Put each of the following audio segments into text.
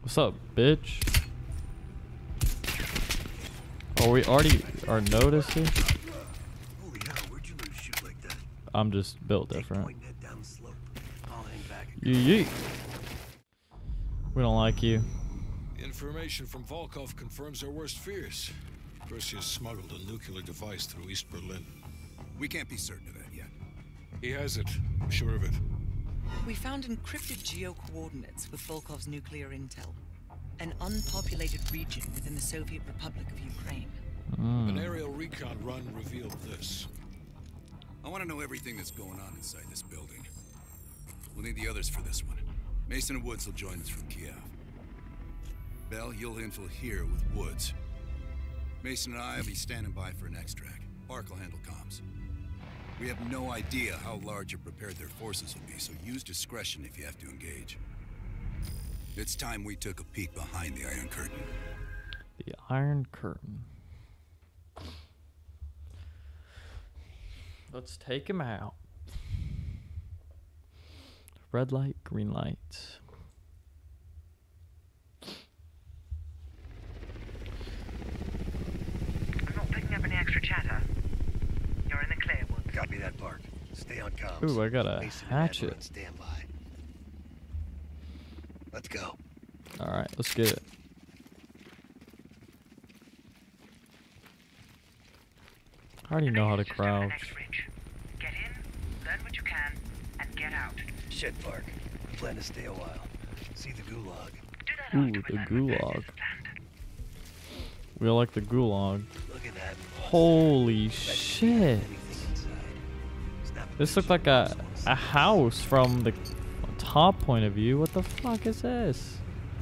What's up, bitch? Oh, we already are noticing. Holy hell, where'd you learn to shoot like that? I'm just built different. Point that down the slope. I'll hang back. Yeet. We don't like you. The information from Volkov confirms our worst fears. Perseus smuggled a nuclear device through East Berlin. We can't be certain of that yet. He has it. I'm sure of it. We found encrypted geo-coordinates with Volkov's nuclear intel. An unpopulated region within the Soviet Republic of Ukraine. An aerial recon run revealed this. I want to know everything that's going on inside this building. We'll need the others for this one. Mason and Woods will join us from Kiev. Bell, you'll infil here with Woods. Mason and I will be standing by for an extract. Park will handle comms. We have no idea how large or prepared their forces will be, so use discretion if you have to engage. It's time we took a peek behind the Iron Curtain. The Iron Curtain. Let's take him out. Red light, green light. I'm not picking up any extra chatter. You're in the clear, Woods. Copy that, Park. Stay on comms. Ooh, I got a Mason and Adler hatchet. on standby. Let's go. Alright, let's get it. I already know how to Just over the crouch. next ridge. Get in, learn what you can, and get out. Shit, Park. I plan to stay a while. See the gulag. Do that Ooh, after the we learn what gulag. Perseus planned. We all like the gulag. Look at that. Holy Bet you can shit. have anything inside. Snap a This looked picture like of this a one. house from the top point of view. What the fuck is this?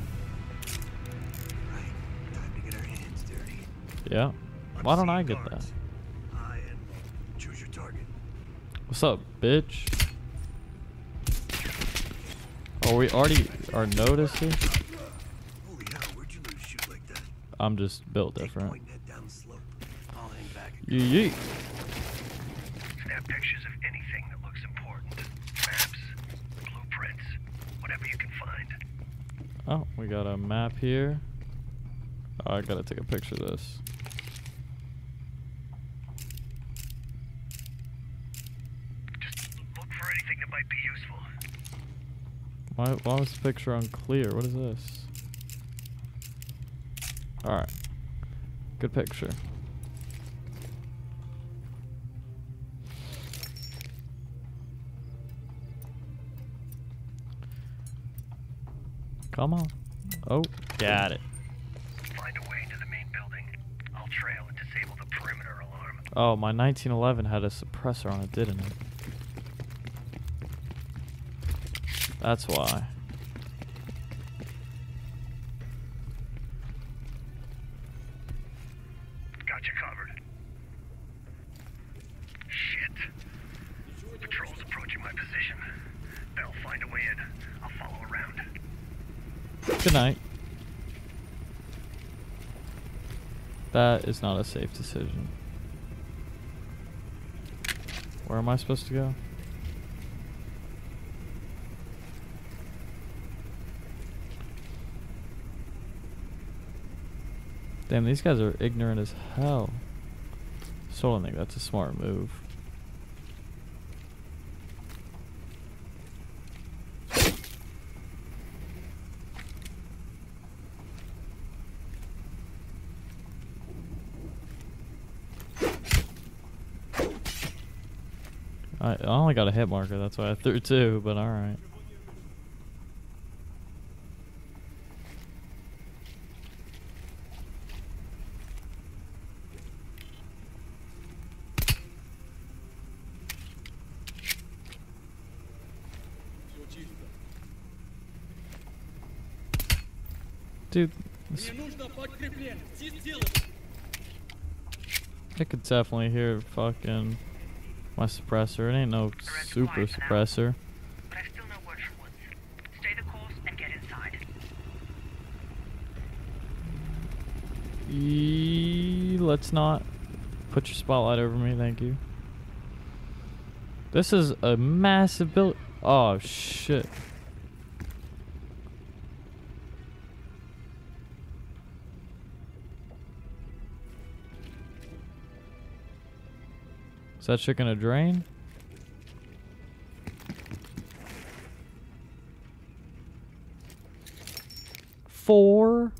Right. Time to get our hands dirty. Yeah. Why don't I get that? Guards. And choose your target. What's up, bitch? Oh, we already are noticing. Holy hell, where'd you learn to shoot like that? I'm just built Take different. point that down the slope. I'll hang back. Yeet. Snap pictures of anything that looks important. Maps, blueprints, whatever you can find. Oh, we got a map here. Oh, I gotta take a picture of this. Just look for anything that might be useful. Why was the picture unclear? What is this? Alright. Good picture. Come on. Oh, got it. Find a way into the main building. I'll trail and disable the perimeter alarm. Oh, my 1911 had a suppressor on it, didn't it? That's why. Got you covered. Shit. Patrol's approaching my position. Bell, find a way in. I'll follow around. Good night. That is not a safe decision. Where am I supposed to go? Damn, these guys are ignorant as hell. So I don't think that's a smart move. I only got a hit marker, that's why I threw two, but alright. Dude, I could definitely hear fucking my suppressor. It ain't no super suppressor. But I still know word from Woods. Stay the course and get inside. Let's not put your spotlight over me, thank you. This is a massive build. Oh shit. that shit gonna drain? Four.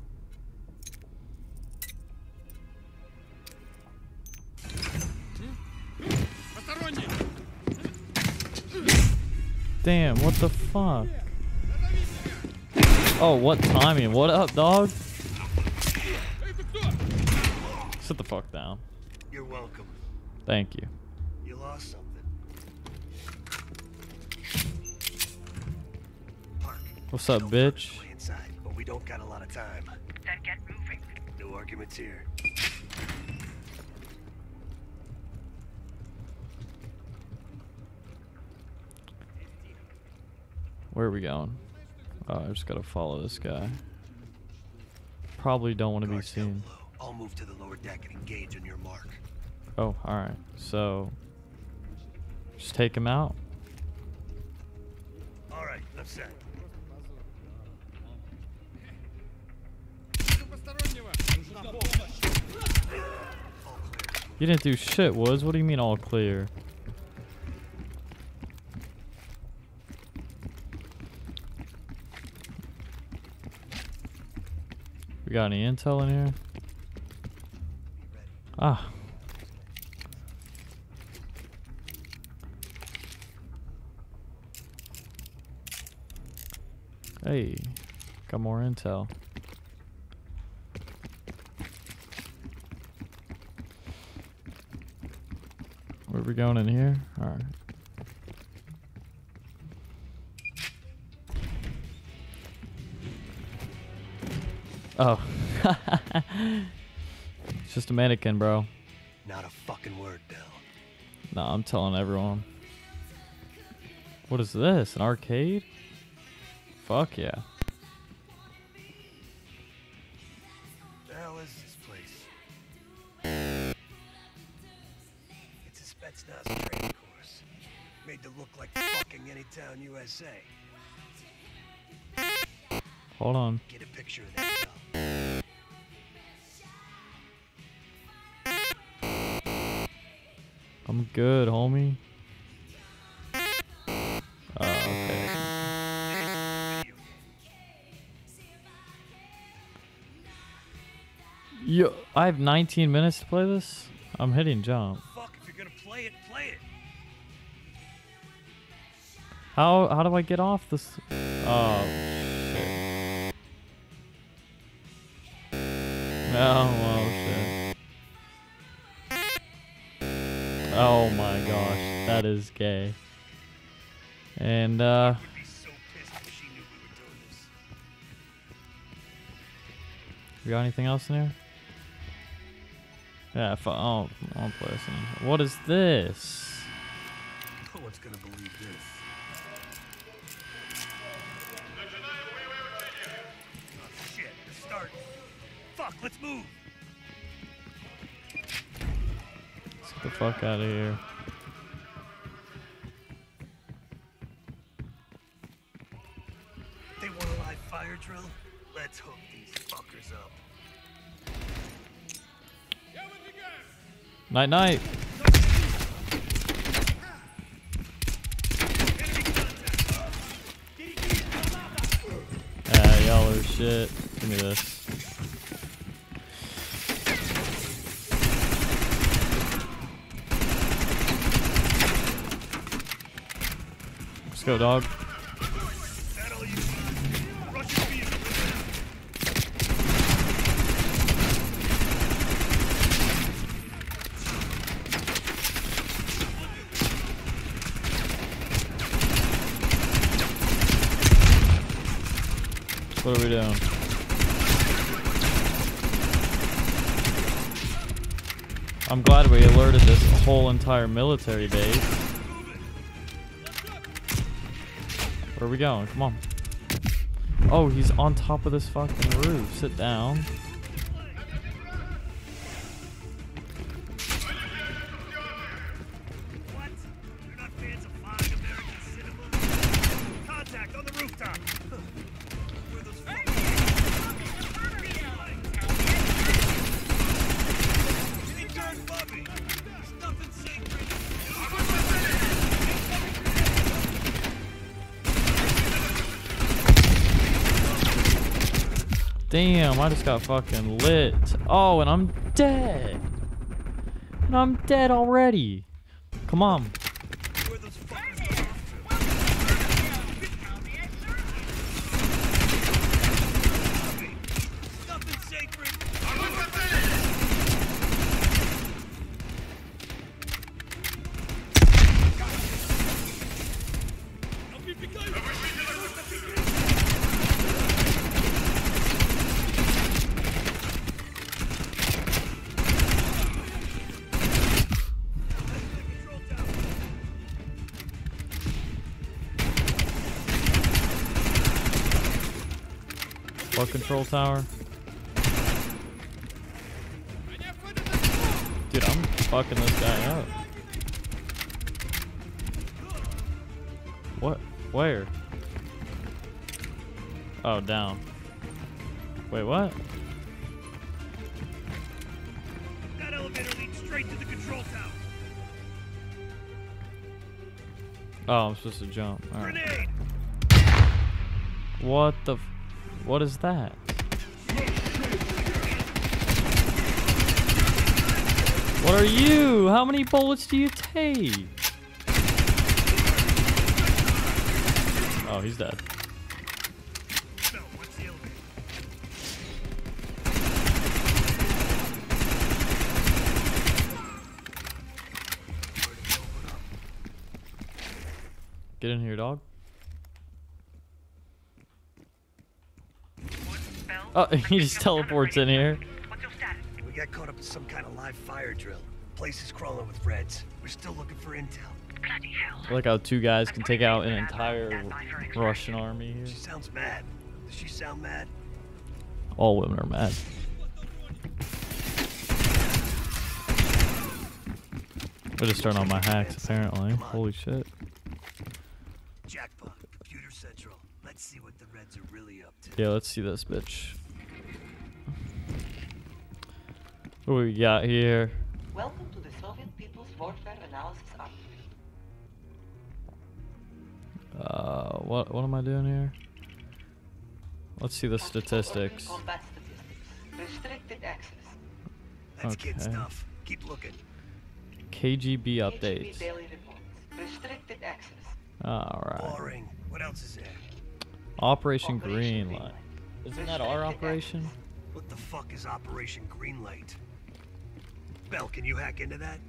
Damn, what the fuck? Oh, what timing? What up, dog? Sit the fuck down. You're welcome. Thank you. You lost something. Park. What's up, bitch? Way inside, but we don't got a lot of time. Then get moving. No arguments here. Where are we going? Oh, I just gotta follow this guy. Probably don't want to be Guards down seen. below. I'll move to the lower deck and engage on your mark. Oh, alright. So, just take him out. All right, left side. All clear. You didn't do shit, Woods. What do you mean all clear? We got any intel in here? Ah. Hey, got more intel. Where are we going in here? Alright. Oh. It's just a mannequin, bro. Not a fucking word, Bill. Nah, I'm telling everyone. What is this? An arcade? Fuck yeah. The hell is this place? It's a Spetsnaz training course. Made to look like fucking Anytown, USA. Hold on. Get a picture of that, Bill. I'm good, homie. Okay. Yo, I have 19 minutes to play this? I'm hitting jump. Fuck, if you're gonna play it, play it. How do I get off this? Oh, shit. Oh, shit. Oh my gosh, that is gay. And, Would be so pissed if she knew we were doing this. we got anything else in here? Yeah, I'll play this in. What is this? No one's gonna believe this. Oh shit, they're starting. Fuck, let's move. Let's get the fuck out of here. They want a live fire drill? Let's hook these fuckers up. Night night. Yeah, y'all are shit. Give me this. Let's go, dog. That all you got? Rush your vehicle. What are we doing? I'm glad we alerted this whole entire military base. Where are we going? Come on. Oh, he's on top of this fucking roof. Sit down. What? You're not fans of fine American cinema? Contact on the rooftop. Where those fuckers? Any darn Bobby. There's nothing sacred. Damn, I just got fucking lit. Oh, and I'm dead. And I'm dead already. Come on. Where those fuckers go off to? Nothing sacred. What control tower? Dude, I'm fucking this guy up. What? Where? Oh, down. Wait, what? That elevator leads straight to the control tower. Oh, I'm supposed to jump. All right. Grenade! What the? What is that? What are you? How many bullets do you take? Oh, he's dead. No, what's the elevator? Get in here, dog. Oh, he just teleports in here. What's your status? We got caught up in some kind of live fire drill. Place is crawling with Reds. We're still looking for intel. Bloody hell. I like how two guys can take out an entire Russian army here. She sounds mad. Does she sound mad? All women are mad. I just turned on my hacks apparently. Holy shit. Jackpot. Computer Central. Let's see what the Reds are really up to. Yeah, let's see this bitch. What do we got here? Welcome to the Soviet People's Warfare Analysis Arm. What am I doing here? Let's see the statistics. Combat statistics. Restricted access. That's kid Okay. stuff. Keep looking. KGB KGB updates. daily reports. Restricted access. Alright. Boring. What else is there? Operation Greenlight. Isn't that our operation? What the fuck is Operation Greenlight? Bell, can you hack into that?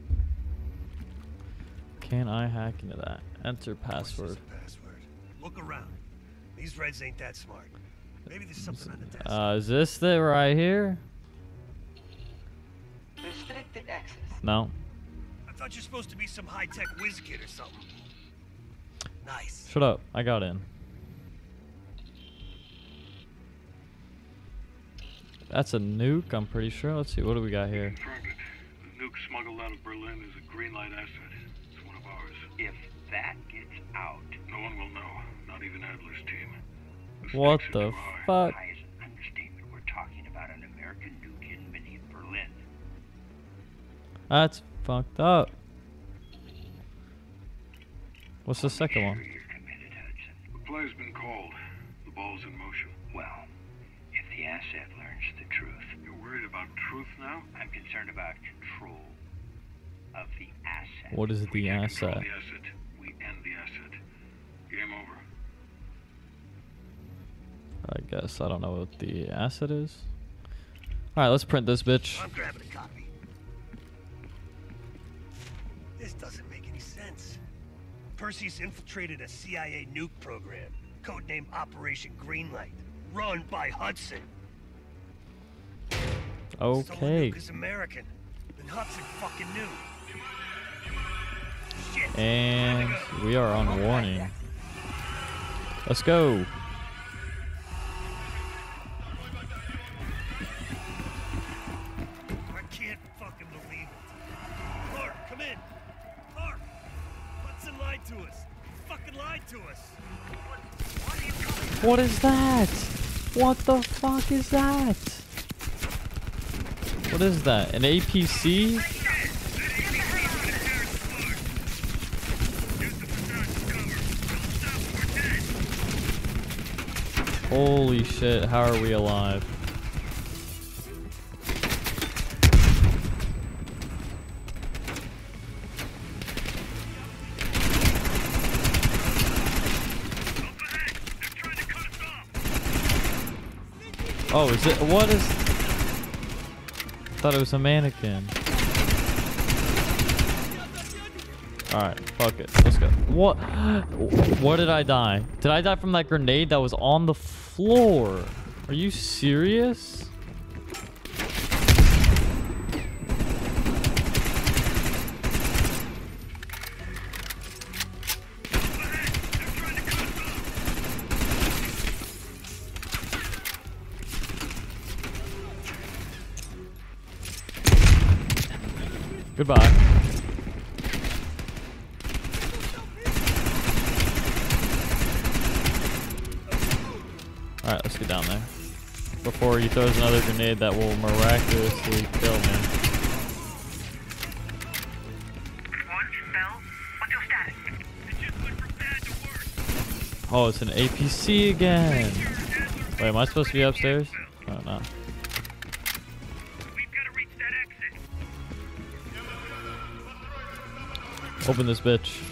Can I hack into that? Enter password. What's this password? Look around. These Reds ain't that smart. Maybe there's something on the desk. Is this it right here? Restricted access. No. I thought you're supposed to be some high-tech whiz kid or something. Nice. Shut up. I got in. That's a nuke, I'm pretty sure. Let's see, what do we got here? Confirmed it. The nuke smuggled out of Berlin is a green light asset. It's one of ours. If that gets out, No one will know, not even Adler's team. What stakes are the too high. fuck? high is an understatement. We're talking about an American nuke hidden beneath Berlin. That's fucked up. What's the second one? Sure you're committed, Hudson. The play's been called. The ball's in motion. Well, if the asset learns the truth, You're worried about truth now? I'm concerned about control of the asset. What is the Control asset? the asset. We end the asset. Game over. I guess I don't know what the asset is. Alright, let's print this bitch. I'm grabbing a copy. This doesn't make any sense. Perseus infiltrated a CIA nuke program, codenamed Operation Greenlight, run by Hudson. Stolen Okay. nuke is American, and Hudson fucking knew. Shit. And we are on warning. Let's go. I can't fucking believe it. Clark, come in. Clark! Hudson lied to us. He fucking lied to us. What is that? What the fuck is that? What is that? An APC? Holy shit, how are we alive? Oh, is it? What is? Thought it was a mannequin. Alright, fuck it. Let's go. What? What did I die? Did I die from that grenade that was on the floor? Are you serious? Goodbye. Alright, let's get down there. Before he throws another grenade that will miraculously kill me. Oh, it's an APC again. Wait, am I supposed to be upstairs? Oh, no. Open this bitch.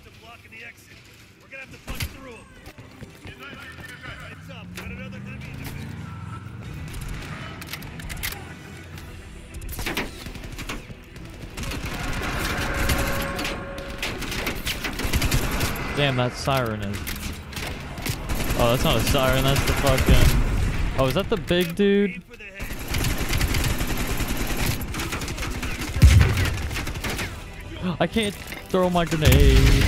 Damn, that siren is. Oh, that's not a siren, that's the fucking. Oh, is that the big dude? I can't throw my grenade.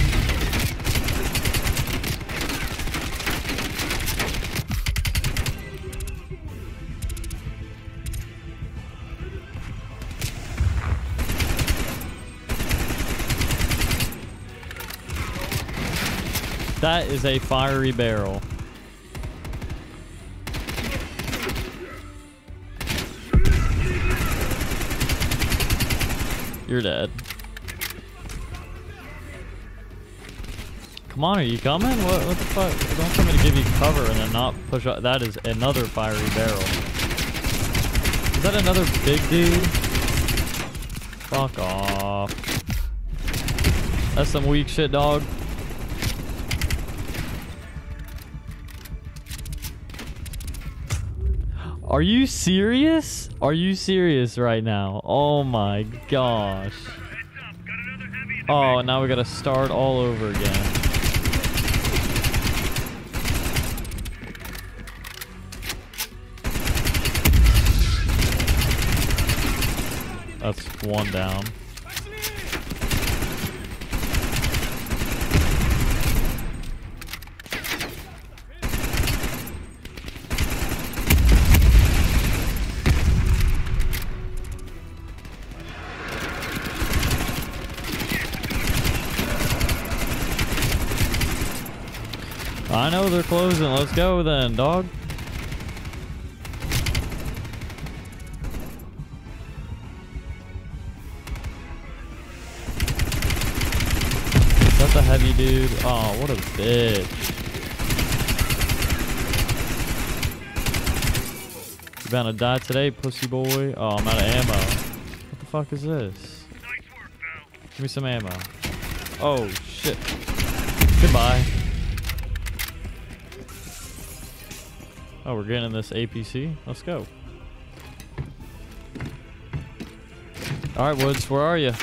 That is a fiery barrel. You're dead. Come on, are you coming? What the fuck? Don't tell me to give you cover and then not push up. That is another fiery barrel. Is that another big dude? Fuck off. That's some weak shit, dog. Are you serious? Are you serious right now? Oh my gosh. Oh, now we gotta start all over again. That's one down. I know they're closing. Let's go then, dog. That's a heavy dude. Oh, what a bitch. You bound to die today, pussy boy. Oh, I'm out of ammo. What the fuck is this? Give me some ammo. Oh, shit. Goodbye. Oh, we're getting in this APC. Let's go. All right, Woods, where are you?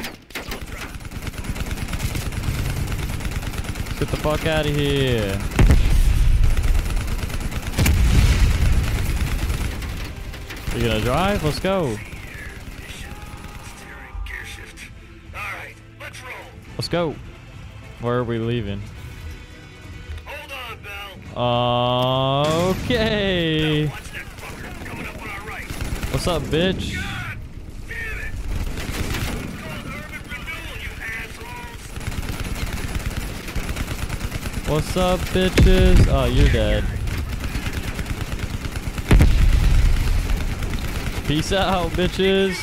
Get the fuck out of here. You gonna drive? Let's go. Let's go. Where are we leaving? Okay. What's up, bitch? What's up, bitches? Oh, you're dead. Peace out, bitches.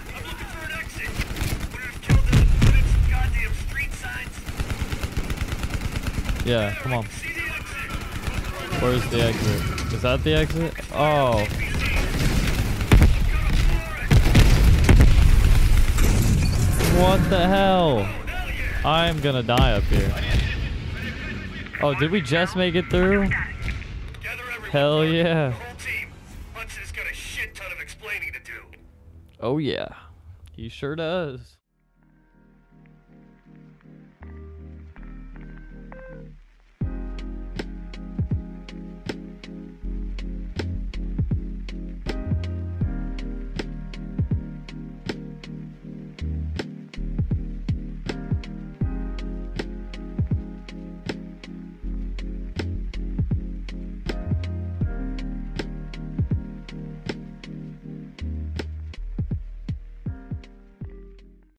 Yeah, come on. Where's the exit? Is that the exit? Oh. What the hell? I'm gonna die up here. Oh, did we just make it through? Hell yeah. Oh yeah, he sure does.